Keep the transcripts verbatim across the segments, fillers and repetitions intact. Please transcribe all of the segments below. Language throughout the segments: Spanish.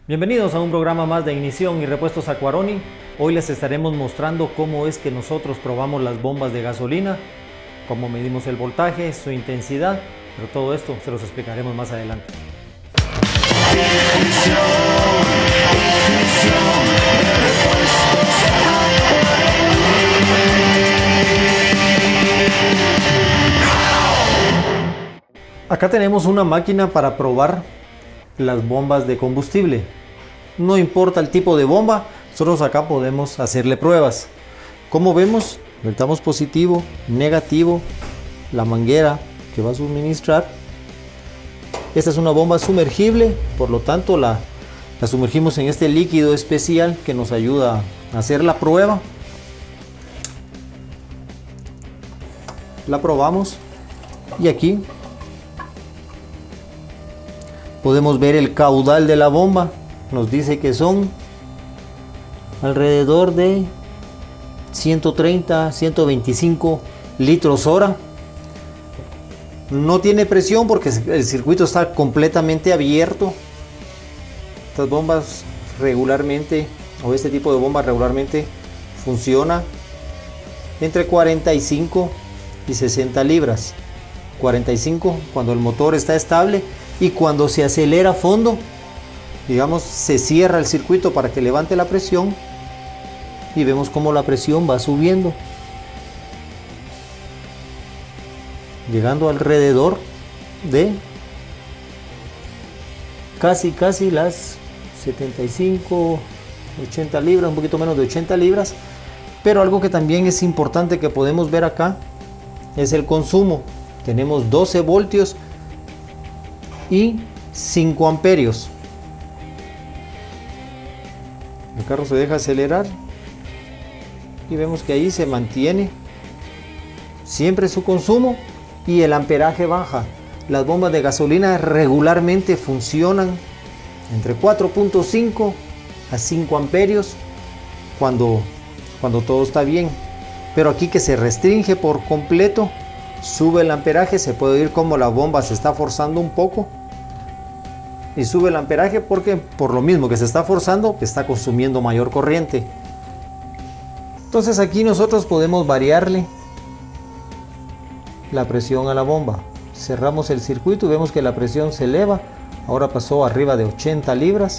Bienvenidos a un programa más de ignición y repuestos Aquaroni. Hoy les estaremos mostrando cómo es que nosotros probamos las bombas de gasolina, cómo medimos el voltaje, su intensidad, pero todo esto se los explicaremos más adelante. Acá tenemos una máquina para probar las bombas de combustible. No importa el tipo de bomba, nosotros acá podemos hacerle pruebas. Como vemos, conectamos positivo, negativo, la manguera que va a suministrar. Esta es una bomba sumergible, por lo tanto la, la sumergimos en este líquido especial que nos ayuda a hacer la prueba. La probamos y aquí podemos ver el caudal de la bomba. Nos dice que son alrededor de ciento treinta a ciento veinticinco litros hora. No tiene presión porque el circuito está completamente abierto. Estas bombas regularmente, o este tipo de bomba regularmente funciona entre cuarenta y cinco y sesenta libras. cuarenta y cinco cuando el motor está estable, y cuando se acelera a fondo, digamos, se cierra el circuito para que levante la presión y vemos cómo la presión va subiendo, llegando alrededor de casi casi las setenta y cinco, ochenta libras, un poquito menos de ochenta libras. Pero algo que también es importante que podemos ver acá es el consumo. Tenemos doce voltios y cinco amperios. El carro se deja acelerar y vemos que ahí se mantiene siempre su consumo y el amperaje baja. Las bombas de gasolina regularmente funcionan entre cuatro punto cinco a cinco amperios cuando, cuando todo está bien, pero aquí que se restringe por completo, sube el amperaje. Se puede oír como la bomba se está forzando un poco y sube el amperaje porque por lo mismo que se está forzando está consumiendo mayor corriente. Entonces aquí nosotros podemos variarle la presión a la bomba. Cerramos el circuito y vemos que la presión se eleva. Ahora pasó arriba de ochenta libras.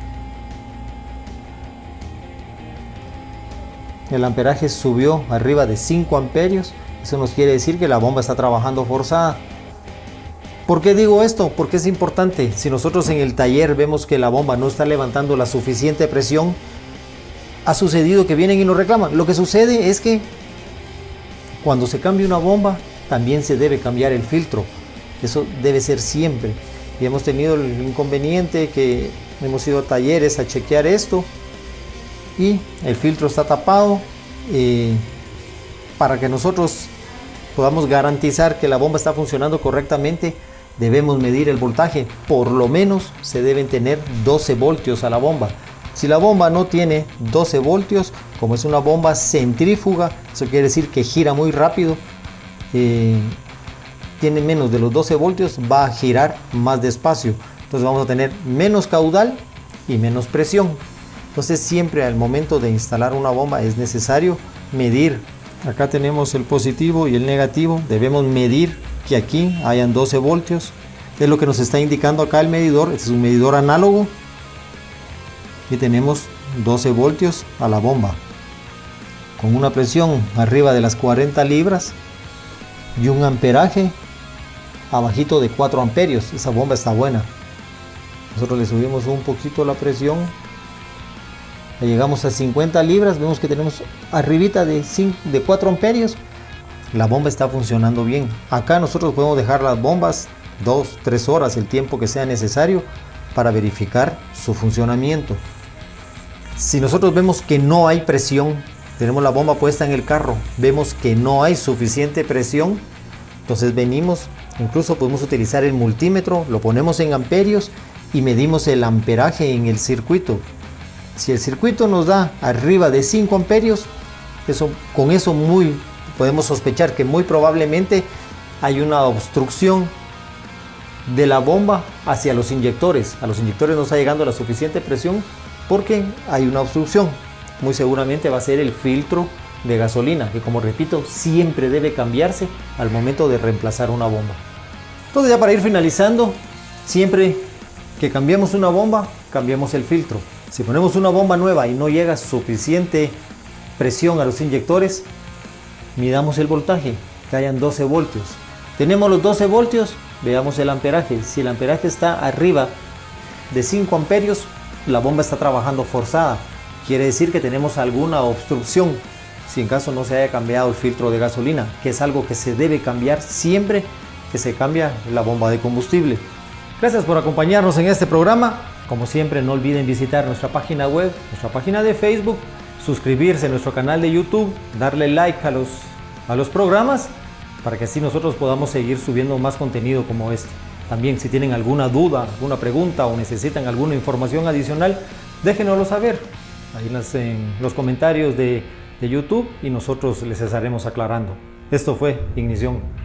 El amperaje subió arriba de cinco amperios. Eso nos quiere decir que la bomba está trabajando forzada. ¿Por qué digo esto? Porque es importante. Si nosotros en el taller vemos que la bomba no está levantando la suficiente presión, ha sucedido que vienen y nos reclaman. Lo que sucede es que cuando se cambia una bomba, también se debe cambiar el filtro. Eso debe ser siempre. Y hemos tenido el inconveniente que hemos ido a talleres a chequear esto y el filtro está tapado. Eh, para que nosotros podamos garantizar que la bomba está funcionando correctamente, debemos medir el voltaje. Por lo menos se deben tener doce voltios a la bomba. Si la bomba no tiene doce voltios, como es una bomba centrífuga, eso quiere decir que gira muy rápido, eh, tiene menos de los doce voltios, va a girar más despacio. Entonces vamos a tener menos caudal y menos presión. Entonces siempre al momento de instalar una bomba es necesario medir. Acá tenemos el positivo y el negativo. Debemos medir que aquí hayan doce voltios. Es lo que nos está indicando acá el medidor. Este es un medidor análogo. Y tenemos doce voltios a la bomba. Con una presión arriba de las cuarenta libras. Y un amperaje abajito de cuatro amperios. Esa bomba está buena. Nosotros le subimos un poquito la presión. Llegamos a cincuenta libras, vemos que tenemos arribita de, cinco, de cuatro amperios. La bomba está funcionando bien. Acá nosotros podemos dejar las bombas dos, tres horas, el tiempo que sea necesario para verificar su funcionamiento. Si nosotros vemos que no hay presión, tenemos la bomba puesta en el carro, vemos que no hay suficiente presión, entonces venimos, incluso podemos utilizar el multímetro, lo ponemos en amperios y medimos el amperaje en el circuito. Si el circuito nos da arriba de cinco amperios, eso, con eso muy, podemos sospechar que muy probablemente hay una obstrucción de la bomba hacia los inyectores. A los inyectores no está llegando la suficiente presión porque hay una obstrucción. Muy seguramente va a ser el filtro de gasolina, que como repito, siempre debe cambiarse al momento de reemplazar una bomba. Entonces, ya para ir finalizando, siempre que cambiemos una bomba, cambiemos el filtro. Si ponemos una bomba nueva y no llega suficiente presión a los inyectores, midamos el voltaje, que hayan doce voltios. Tenemos los doce voltios, veamos el amperaje. Si el amperaje está arriba de cinco amperios, la bomba está trabajando forzada. Quiere decir que tenemos alguna obstrucción, si en caso no se haya cambiado el filtro de gasolina, que es algo que se debe cambiar siempre que se cambia la bomba de combustible. Gracias por acompañarnos en este programa. Como siempre, no olviden visitar nuestra página web, nuestra página de Facebook, suscribirse a nuestro canal de YouTube, darle like a los, a los programas para que así nosotros podamos seguir subiendo más contenido como este. También, si tienen alguna duda, alguna pregunta o necesitan alguna información adicional, déjenoslo saber ahí en, las, en los comentarios de, de YouTube y nosotros les estaremos aclarando. Esto fue Ignición.